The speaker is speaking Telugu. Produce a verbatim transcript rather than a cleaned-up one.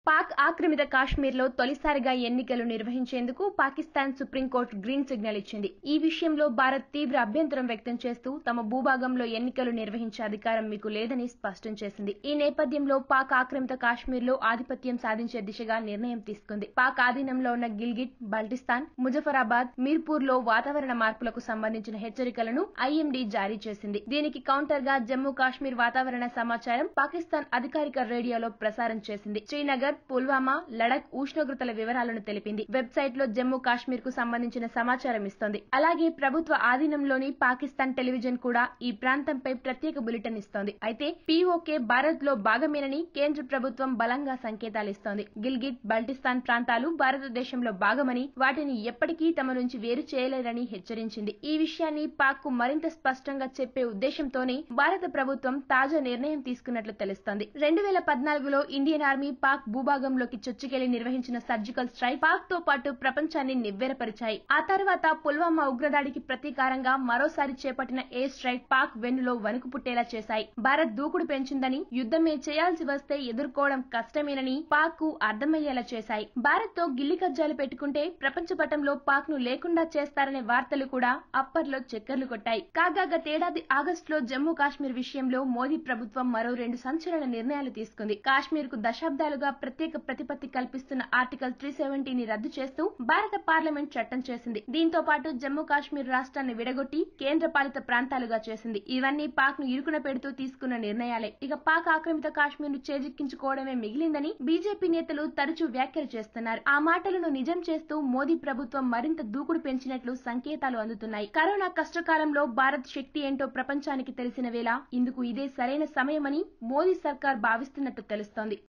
పాక్ ఆక్రమిత కాశ్మీర్లో తొలిసారిగా ఎన్నికలు నిర్వహించేందుకు పాకిస్తాన్ సుప్రీంకోర్టు గ్రీన్ సిగ్నల్ ఇచ్చింది. ఈ విషయంలో భారత్ తీవ్ర అభ్యంతరం వ్యక్తం చేస్తూ తమ భూభాగంలో ఎన్నికలు నిర్వహించే అధికారం మీకు లేదని స్పష్టం చేసింది. ఈ నేపథ్యంలో పాక్ ఆక్రమిత కాశ్మీర్లో ఆధిపత్యం సాధించే దిశగా నిర్ణయం తీసుకుంది. పాక్ ఆధీనంలో ఉన్న గిల్గిట్, బల్టిస్తాన్, ముజఫరాబాద్, మీర్పూర్లో వాతావరణ మార్పులకు సంబంధించిన హెచ్చరికలను ఐఎండీ జారీ చేసింది. దీనికి కౌంటర్ గా జమ్మూ కాశ్మీర్ వాతావరణ సమాచారం పాకిస్తాన్ అధికారిక రేడియోలో ప్రసారం చేసింది. శ్రీనగర్, పుల్వామా, లడక్ ఉష్ణోగ్రతల వివరాలను తెలిపింది. వెబ్సైట్ లో జమ్మూ కాశ్మీర్ కు సంబంధించిన సమాచారం ఇస్తోంది. అలాగే ప్రభుత్వ ఆధీనంలోని పాకిస్తాన్ టెలివిజన్ కూడా ఈ ప్రాంతంపై ప్రత్యేక బులెటిన్ ఇస్తోంది. అయితే పీఓకే భారత్ లో భాగమేనని కేంద్ర ప్రభుత్వం బలంగా సంకేతాలిస్తోంది. గిల్గిట్, బల్టిస్తాన్ ప్రాంతాలు భారతదేశంలో భాగమని, వాటిని ఎప్పటికీ తమ నుంచి వేరు చేయలేరని హెచ్చరించింది. ఈ విషయాన్ని పాక్ కు మరింత స్పష్టంగా చెప్పే ఉద్దేశంతోనే భారత ప్రభుత్వం తాజా నిర్ణయం తీసుకున్నట్లు తెలుస్తోంది. రెండు వేల పద్నాలుగులో ఇండియన్ ఆర్మీ పాక్ భూభాగంలోకి చొచ్చుకెళ్లి నిర్వహించిన సర్జికల్ స్ట్రైక్ పాక్ తో పాటు ప్రపంచాన్ని నివ్వెరపరిచాయి. ఆ తర్వాత పుల్వామా ఉగ్రదాడికి ప్రతీకారంగా మరోసారి చేపట్టిన ఎయిర్ స్ట్రైక్ పాక్ వెన్నులో వణుకు పుట్టేలా చేశాయి. భారత్ దూకుడు పెంచిందని, యుద్ధమే చేయాల్సి వస్తే ఎదుర్కోవడం కష్టమేనని పాక్ కు అర్థమయ్యేలా చేశాయి. భారత్ తో గిల్లి కజ్జాలు పెట్టుకుంటే ప్రపంచ పటంలో పాక్ ను లేకుండా చేస్తారనే వార్తలు కూడా అప్పట్లో చక్కర్లు కొట్టాయి. కాగా గతేడాది ఆగస్టులో జమ్మూ కాశ్మీర్ విషయంలో మోదీ ప్రభుత్వం మరో రెండు సంచలన నిర్ణయాలు తీసుకుంది. కాశ్మీర్ కు దశాబ్దాలుగా ప్రత్యేక ప్రతిపత్తి కల్పిస్తున్న ఆర్టికల్ త్రీ సెవెంటీ ని రద్దు చేస్తూ భారత పార్లమెంట్ చట్టం చేసింది. దీంతో పాటు జమ్మూ కాశ్మీర్ రాష్ట్రాన్ని విడగొట్టి కేంద్ర పాలిత ప్రాంతాలుగా చేసింది. ఇవన్నీ పాక్ ను ఇరుకున పెడుతూ తీసుకున్న నిర్ణయాలే. ఇక పాక్ ఆక్రమిత కాశ్మీర్ ను చేజిక్కించుకోవడమే మిగిలిందని బీజేపీ నేతలు తరచూ వ్యాఖ్యలు చేస్తున్నారు. ఆ మాటలను నిజం చేస్తూ మోదీ ప్రభుత్వం మరింత దూకుడు పెంచినట్లు సంకేతాలు అందుతున్నాయి. కరోనా కష్టకాలంలో భారత్ శక్తి ఏంటో ప్రపంచానికి తెలిసిన వేళ ఇందుకు ఇదే సరైన సమయమని మోదీ సర్కార్ భావిస్తున్నట్టు తెలుస్తోంది.